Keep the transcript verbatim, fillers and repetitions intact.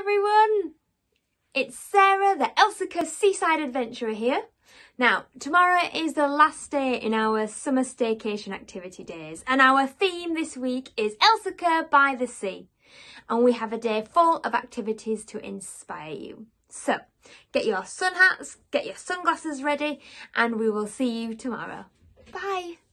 everyone! It's Sarah, the Elsecar Seaside Adventurer here. Now, tomorrow is the last day in our summer staycation activity days, and our theme this week is Elsecar by the sea. And we have a day full of activities to inspire you. So, get your sun hats, get your sunglasses ready, and we will see you tomorrow. Bye!